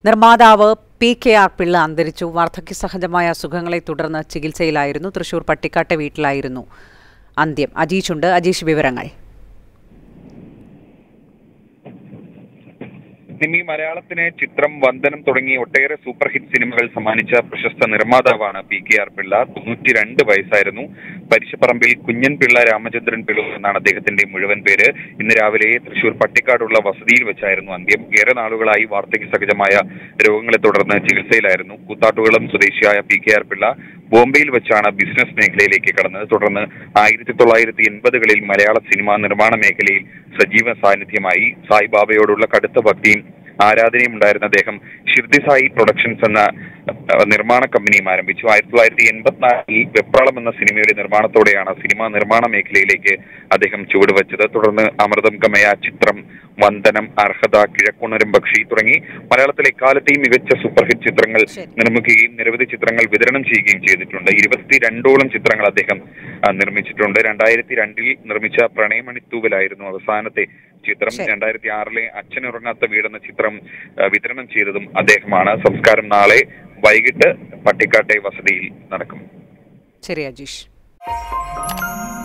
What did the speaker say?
നിർമ്മാതാവ് PKR പിള്ള അന്തരിച്ചു. വാർദ്ധക്യസഹജമായ അസുഖങ്ങളെ തുടർന്ന് ചികിത്സയിലായിരുന്നു. തൃശൂർ പട്ടിക്കാട്ടെ വീട്ടിലായിരുന്നു അന്ത്യം. അജീഷുണ്ട്. അജീഷ്, വിവരങ്ങൾ. നിമി, മലയാളത്തിന് ചിത്രം, വന്ദനം തുടങ്ങി ഒട്ടേറെ സൂപ്പർ ഹിറ്റ് സിനിമകൾ സമ്മാനിച്ച പ്രശസ്ത നിർമ്മാതാവാണ് PKR പിള്ള. 92 വയസ്സായിരുന്നു. പരിശപ്പറമ്പിൽ കുഞ്ഞൻ പിള്ള രാമചന്ദ്രൻ പിള്ള എന്നാണ് അദ്ദേഹത്തിന്റെ മുഴുവൻ പേര്. ഇന്ന് രാവിലെ തൃശൂർ പട്ടിക്കാടുള്ള വസതിയിൽ വെച്ചായിരുന്നു അന്ത്യം. ഏറെ നാളുകളായി വാർദ്ധക്യ സഹജമായ രോഗങ്ങളെ തുടർന്ന് ചികിത്സയിലായിരുന്നു. കൂത്താട്ടുകുളം സ്വദേശിയായ PKR പിള്ള ബോംബെയിൽ വെച്ചാണ് ബിസിനസ് മേഖലയിലേക്ക് കടന്നത്. തുടർന്ന് 1980കളിൽ മലയാള സിനിമാ നിർമ്മാണ മേഖലയിൽ സജീവ സാന്നിധ്യമായി. സായിബാബയോടുള്ള കടുത്ത ഭക്തിയും ആരാധനയും ഉണ്ടായിരുന്ന അദ്ദേഹം ഷിർദി സായി പ്രൊഡക്ഷൻസ് എന്ന നിർമ്മാണ കമ്പനിയും ആരംഭിച്ചു. 1984-ൽ വെപ്രാളം എന്ന സിനിമയുടെ നിർമ്മാണത്തോടെയാണ് സിനിമാ നിർമ്മാണ മേഖലയിലേക്ക് അദ്ദേഹം ചുവടുവെച്ചത്. തുടർന്ന് അമൃതം ഗമയ, ചിത്രം, വന്ദനം, അർഹത, കിഴക്കുണരും പക്ഷി തുടങ്ങി മലയാളത്തിലെ എക്കാലത്തെയും മികച്ച സൂപ്പർ ഹിറ്റ് ചിത്രങ്ങൾ നിർമ്മിക്കുകയും നിരവധി ചിത്രങ്ങൾ വിതരണം ചെയ്യുകയും ചെയ്തിട്ടുണ്ട്. 22ഓളം ചിത്രങ്ങൾ അദ്ദേഹം നിർമ്മിച്ചിട്ടുണ്ട്. 2002-ൽ നിർമ്മിച്ച പ്രണയമണിത്തൂവലായിരുന്നു അവസാനത്തെ ചിത്രം. 2006-ലെ അച്ഛനുറങ്ങാത്ത വീടെന്ന ചിത്രം വിതരണം ചെയ്തതും അദ്ദേഹമാണ്. സംസ്കാരം നാളെ വൈകിട്ട് പട്ടിക്കാട്ടെ വസതിയിൽ നടക്കും. ശരി അജീഷ്.